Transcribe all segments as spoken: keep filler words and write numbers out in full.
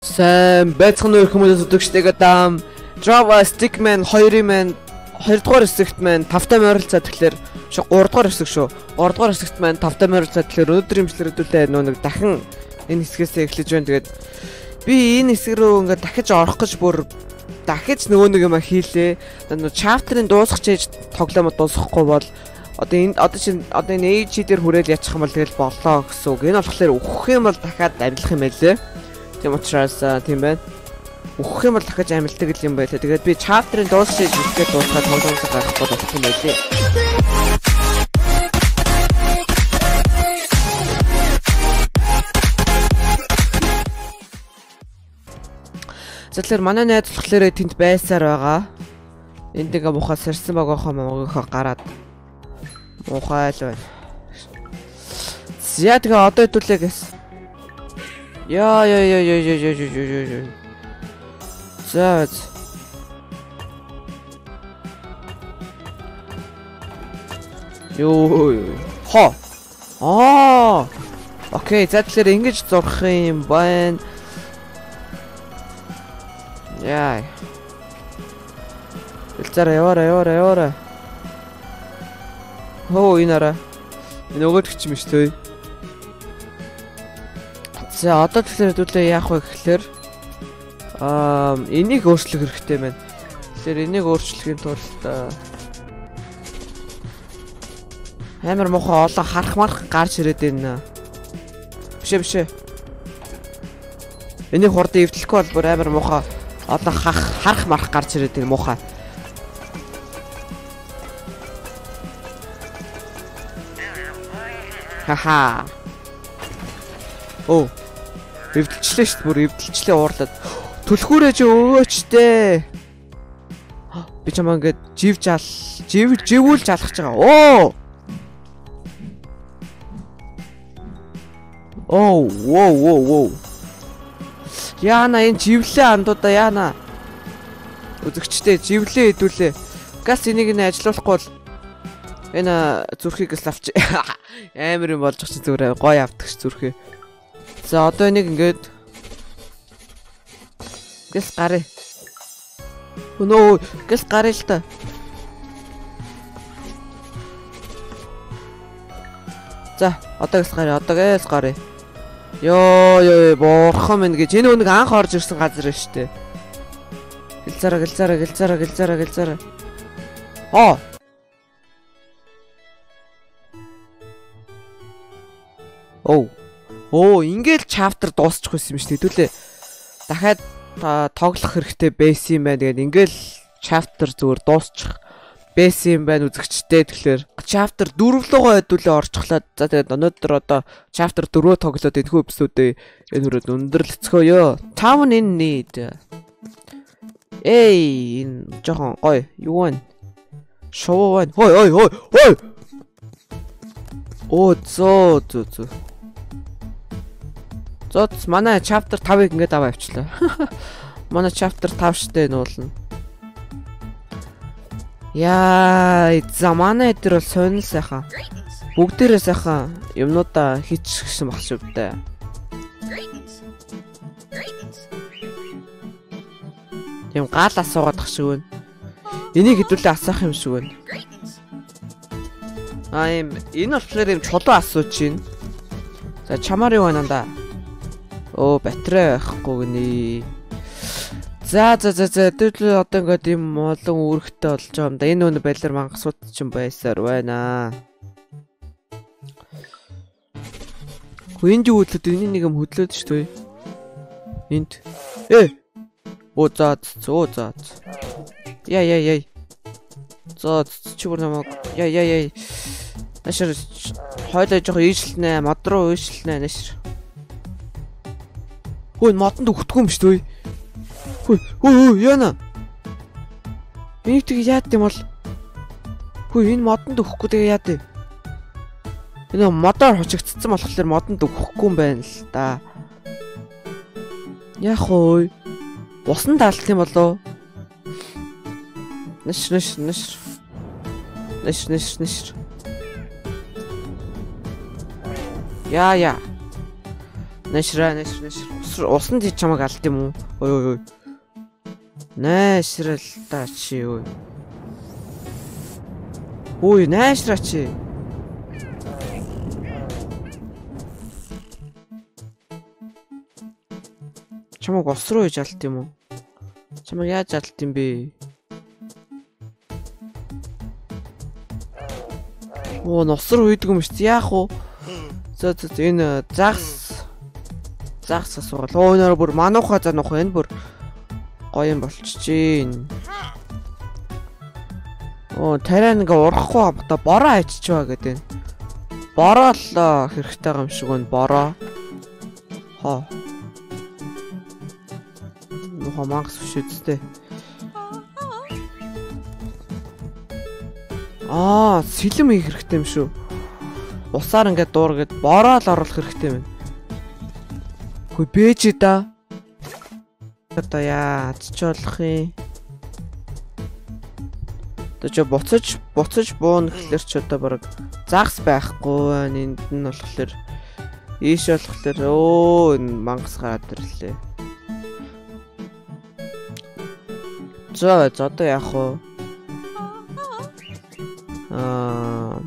Сайн байцгаана уу хүмүүс үзэгчтэйгээ даам Java Stickman хоёрын маань хоёр дахь хэсэгт маань тавтай морилцаа тэгэхээр гурав дахь хэсэг шүү. гурав дахь хэсэгт маань тавтай морилцаа тэгэхээр өнөөдөр имжлэрдүүлээ нөө нэг дахин энэ хэсгээс эхлэж байна. Тэгээд би энэ хэсэг рүү ингээд дахиж орох гэж бүр дахиж нөгөө нэг юм хийлээ. Нөө chapter-ын дуусгах чийж тоглоом дуусгахгүй бол одоо энэ одоо чинь одоо энэ age дээр хүрээл ячих юм бол тэгэл боллоо гэсэн үг. Энэ болохоор өөхөх юм бол дахиад арилах юм байлээ. Тийм учраас тийм байна. Өөхөх юм бол дахиж амилдаг юм байлаа. Тэгээд би chapter-ын дуусгаж ирэхэд дуусгаад тоглоомсоо гарахгүй болох юм байлээ. Тэгэхээр манай найз болохоор тэнд байсаар байгаа. Энд ингээ мухаа сэрсэн багийнхаа могийнхоо гараад мухаа л байна. Зя тэгээ одоо хэдүүлээ гэс. Яа яа яа яа яа яа яа яа. За. Йоо. Хо. Аа. Окей, за тэгэхээр ингэж зурх юм байна. Яа. Элцара яваараа яваараа яваараа. Хөө инара. Энэ өгөөдөгч юм шүү дээ. За одоо тэгэхээр хэдүүлээ яах вэ гэхэлэр аа энийг өөрчлөх хэрэгтэй байна. Тэгэхээр энийг өөрчлөхийн тулд амар мохоо олон харах марах гарч ирээд байна. Бишээ бишээ. Энийг хурдан эвдлэхгүй бол бүр амар мохоо одоо харах марах гарч ирээд байна муухай. Хаха. Оо. Эвдэлчлээ шүү дээ. Бүр эвдэлчлээ уурлаад. Түлхүүрээ ч өөчтэй. Би ч юм ингээд жив жаал, жив живүүл жалгаж байгаа. Оо. Оо, воу, воу, воу. Яана энэ живлээ андуудаа яана. Үзэгчтэй живлээ хэдүүлээ. Газ энийг нэ ажиллуулахгүй бол энэ зүрхийг л авч амар юм болж чи зүгээр гоё автагч зүрхээ. За одоо энийг ингээд гэс гарыг. Өнөө гэс гарыг л та. За одоо гэс гарыг, одоо гэс гарыг. Йоо ёо боорхон мэн гэж энэ өнөг анх орж ирсэн газар шүү дээ. Гэлзараа гэлзараа гэлзараа гэлзараа гэлзараа. Оо. Оо. Оо ингээл chapter дуусчих байсан юм шүү дээ. Хэдүүлээ. Дахиад тоглох хэрэгтэй байсан юм байна. Тэгээд ингээл chapter зүгээр дуусчих байсан юм байна үзэгчтэй. Тэгэхээр chapter дөрөв лугаа хэдүүлээ орчихлоо. За тэгээд өнөөдөр одоо chapter дөрөв тоглоод энэхүү эпизодыг энэ хүрээд өндөрлөцгөөё. Town in need. Эй, энэ жоохон гоё. Юу вэ? Шоу байна. Хой ой ой ой. Оо зөө зөө зөө. Зод манай chapter тавыг ингээд аваа авчлаа. Манай chapter тав штэ нуулна. Яа, замана дээр бол сонир сайхан. Бүгдээрээ сайхан юмнуудаа хийчихсэн баг шүү дээ. Юм гал асуугаадах шиг байна. Энийг хэдүүлээ асаах юм шиг байна. Аа юм энэ болохоор юм чулуу асууж байна. За чамаар юу байна да? Оо батарей байхгүй гинэ. За за за за хэдүүлээ одоо ингээд юм олон үүрэгтэй болж байгаа юм да. Энэ өнө байлар мангасууд ч юм байсаар байна. Хүйнд юу хөдлөд энэ нэг юм хөдлөөд шүү дээ. Энд. Э. Оо за зөө за. Яа яа яа. За чи бүр намайг яа яа яа. Ашир хойлоо жоох ийшлнэ, мод руу ийшлнэ нэшэр. Хөөе модонд өгөхгүй юм шүү дээ. Хөөе хөөе яана. Энийг тэгээ яад юм бол. Хөөе энэ модонд өгөхгүй тэгээ яад вэ? Энэ модоор хучигдсан болохоор модонд өгөхгүй юм байна л да. Яах вэ? Усан даалт юм болоо. Нэш нэш нэш. Нэш нэш нэш. Яа яа. Найшраа, найшраа, найшраа. Усан тий чамаг алд юм уу? Ой ой ой. Найшрал та чи ой. Ой, найшраа чи. Чамаг ус руу иж алд юм уу? Чамаг яаж алд юм бэ? Оо, ус руу үйдэг юм шүү дээ. Яах вэ? За за энэ загс загс асуувал. Оо, нөр бүр манууха занах энэ бүр гоё юм болчихжээ. Оо, тарай нэг урахгүй хамта бороо айччихваа гэдэг. Бороо л хэрэгтэй юм шиг байна. Бороо. Хоо. Нухаа мангас биш үстэй. Аа, сэлэм хийх хэрэгтэй юм шүү. Усаар ингээд дуургээд бороо л оруулах хэрэгтэй юм. Хөөе бэж да. Одоо яаж ч болох юм. Тэгэ буцаж буцаж буун гэхлээр ч одоо баг загс байхгүй байна. Энд нь болохоор ийш болохоор өө энэ мангас гараад ирлээ. За за одоо яах вэ? Аа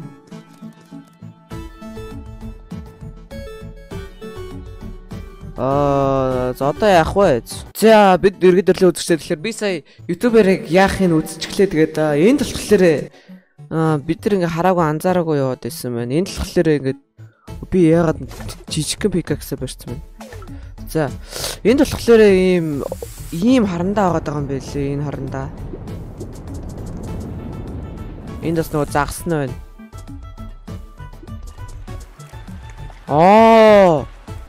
Аа за одоо яах вэ? За бид иргэд төрлөө үзэгчтэй тэгэхээр би сая YouTube-ээр яахыг үзчихлээ. Тэгээд энд болохоор аа бид нар ингээ хараагүй анзаараагүй яваад байсан байна. Энд болохоор ингээ би яагаад жижигхэн пикаксаа барьсан байна. За энд болохоор ийм ийм харандаа байгаа юм байлээ. Энэ харандаа. Энд бас нөгөө загсна байна. Аа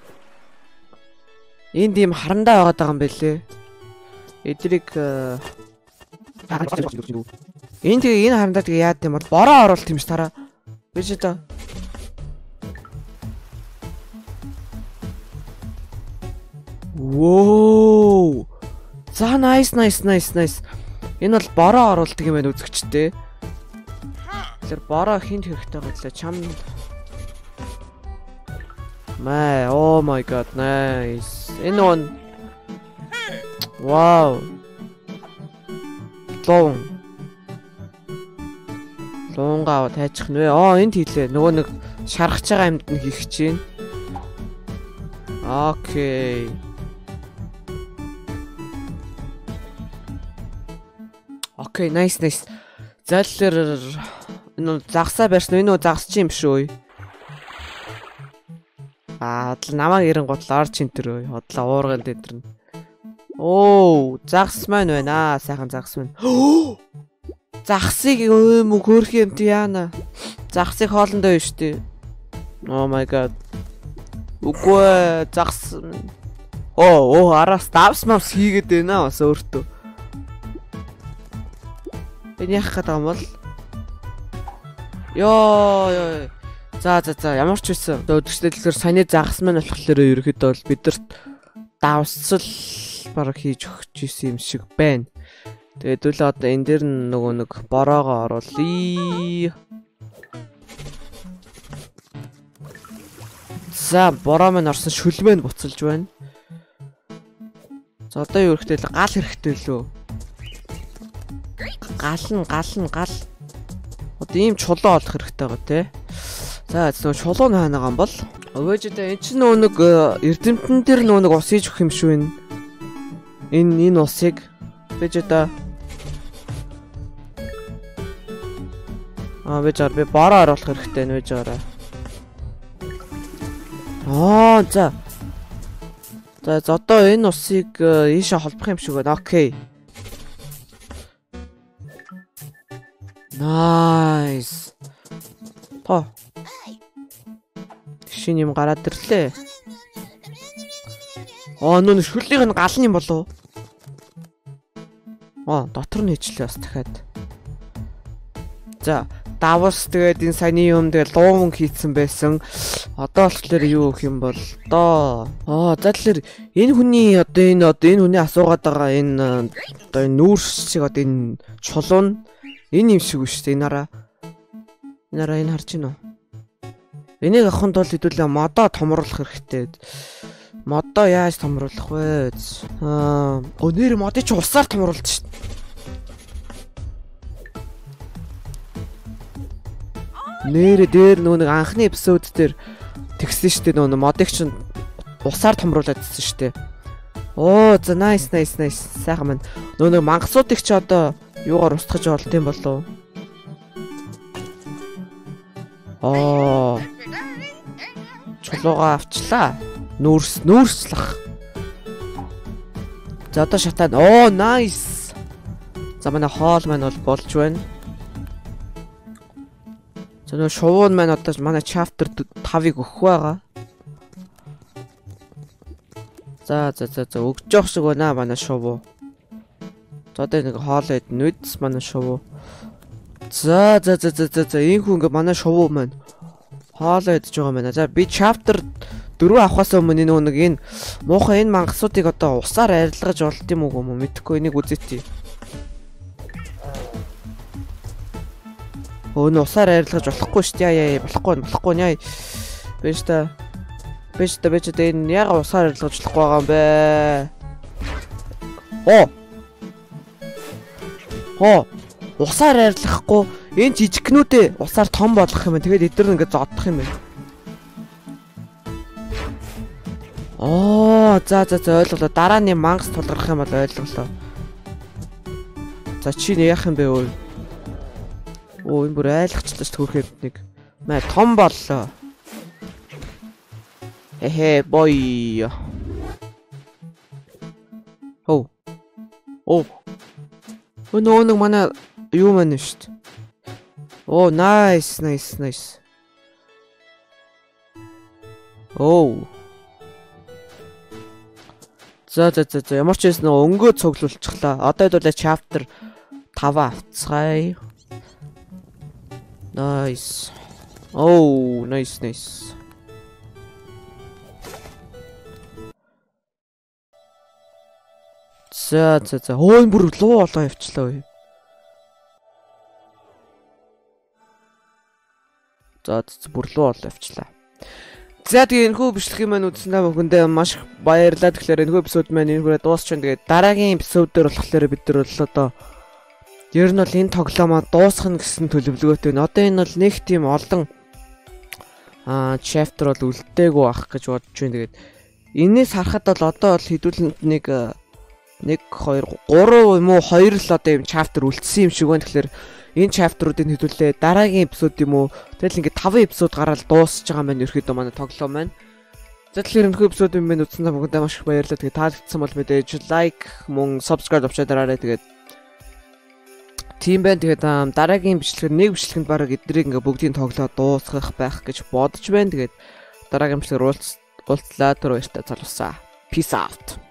энд ийм харандаа байгаа юм байлээ. Эдрийг энд тэгээ энэ харандаа тэгээ яад юм бол бороо оруулалт юм ш тараа. Биш үү? Воо. За nice nice nice nice. Энэ бол бороо оруулдаг юм байна үзэгчтэй. Тэр бороо хинт хэрэгтэй байлаа чам. Май, oh my god, nice. Энэ он. Wow. Лон. Лонгаа тайчих нэ. Аа энд хийлээ. Нөгөө нэг шаргаж байгаа юмд нь хийх чинь. Окей. Окей, nice nice. Зайлэр энэ загсаа барьсан. Энэ нөө загсч юм шүү. Аа, намайг ирэн готлоо орч энэ хотлоо уургал дэдрэн. Оо, загс маань байна аа, сайхан загс байна. Загсыг юм уу хөөх юм тий яана. Загсыг хоолндоо байна штэ. Oh my god. Үгүй загс. Оо, оо араас давс мавс хийгээд байна бас өөртөө. Энэ яах гэдэг юм бол? Йоо, ёо. За за за ямар ч байсан. Өдөртөө тэгэхээр саяны загас маань болохоор ерөөхдөө бол бидэрт давсцал бараг хийж өгч исэн юм шиг байна. Тэгээд үл одоо энэ дэр нөгөө нэг бороогоо оруулъя. За бороо маань орсон шүлмэн буцалж байна. За одоо ерөөхдөө гал хэрэгтэй лөө. Гал нь гал нь гал. Одоо ийм чулуу олох хэрэгтэй байгаа тий. За зөв чулуу хаана байгаа юм бол өвөөждөө эн чинь нөө нэг эрдэмтэн дээр нөө нэг ус хийж өгөх юм шүү энэ. Энэ энэ усыг өвөөждөө аа вэжэр би бороо оруулах хэрэгтэй нэ вэжэраа. Аа за. За одоо энэ усыг ийшээ холбох юм шиг байна. Окей. Nice. Та шинэ юм гараад ирлээ. Аа нүүн шүллийнх нь гал нь юм болов уу? Аа дотор нь хийчлээ бас дахиад. За давс тэгээд энэ саяны юм тэгээд луун хийцэн байсан. Одоо болохоор юу гэх юм бол доо. Аа за тэгэхээр энэ хүний одоо энэ одоо энэ хүний асуугаад байгаа энэ одоо энэ нүүрс шиг одоо энэ чулуун энэ юм шиг үү шүү дээ. Энэ хараа. Энэ хараа энэ харж гинөө. Энийг авахын тулд хэдүүлээ модоо томруулах хэрэгтэй. Модоо яаж томруулах вэ? Аа, өнөр модыг ч усаар томруулж шít. Нэр дээр нөө нэг анхны эпизод дээр тэгсэн штэ нөө модыг ч усаар томрууладсэн штэ. Оо, за nice nice nice. Сайхан маань. Нөө нэг мангасуудыг ч одоо юугаар устгаж болд юм болов? Оо. Чулуугаа авчлаа. Нүүрс нүүрслах. За одоо шатаад. Оо, nice. За манай хоол маань бол болж байна. За нөө шувуун маань одоо манай chapter тавыг өгөх байгаа. За за за за өгж явах шиг байна манай шувуу. За одоо нэг хоол ид нүдс манай шувуу. За за за за за энэ хүн ингээ манай шувуу маань хоол идж байгаа байна. За би chapter дөрөв авахаас өмнө нөө нэг энэ муухай энэ мангасуудыг одоо усаар арилгаж болд юм уу мэдэхгүй энийг үзээтэй. Өө усаар арилгаж болохгүй шүү дээ. Яа болохгүй болохгүй яа. Биш та. Биш та биш та энэ яг усаар арилгаж болохгүй байгаа юм бэ. Оо. Оо. Усаар арилгахгүй энэ жижигнүүдээ усаар том болгох юм байна. Тэгээд эдгээр нь ингээд зодох юм байна. Оо, за за за ойлголоо. Дараа нь мангас тулгарх юм бол ойлголоо. За чи яах юм бэ өө? Оо, энэ бүр айлгчлаа ш төрхэд нэг. Маа том боллоо. Эхэ, бой. Оо. Оо. Өнөө нэг манай юу маань шүү дээ. Оо, nice, nice, nice. Оо. За за за ямар ч байсан нөгөө өнгөө цуглуулчихлаа. Одоо хэдүүлээ chapter five авцгаая. Nice. Oh, nice nice. За за за өө энэ бүр луу болоо явчлаа үе. За бүр луу болоо явчлаа. За тэгээ энэхүү бичлэгийг маань үзсэндээ бүхэндээ маш их баярлалаа. Тэгэхээр энэхүү эпизод маань энэхүүрээ дуусчихна. Тэгээд дараагийн эпизодээр болохоор бид нар бол одоо ер нь бол энэ тоглоомоо дуусгах гэсэн төлөвлөгөөтэй байна. Одоо энэ бол нэг тийм олон аа chapter бол үлдээгүй байх гэж бодож байна. Тэгээд энэс харахад бол одоо бол хэдүүлэнд нэг нэг хоёр гурав юм уу хоёр л одоо юм chapter үлдсэн юм шиг байна. Тэгэхээр энэ chapter-уудыг хэдүүлээ дараагийн эпизод юм уу тэгэл ингээд five эпизод гараад дуусж байгаа маань ерөөхдөө манай тоглоом маань. За тэгэхээр энэ эпизодын минь үзсэндээ бүгдээ маш их баярлалаа. Тэгээ таалагдсан бол мэдээж like мөн subscribe авчаа дараарай. Тэгээд тийм байна. Тэгээд дараагийн бичлэгээр нэг бичлэгэнд бараг эднийг ингээд бүгдийг тоглоод дуусгах байх гэж бодож байна. Тэгээд дараагийн бичлэгээр уулзлаа. Тэр баяртай залуусаа. Peace out.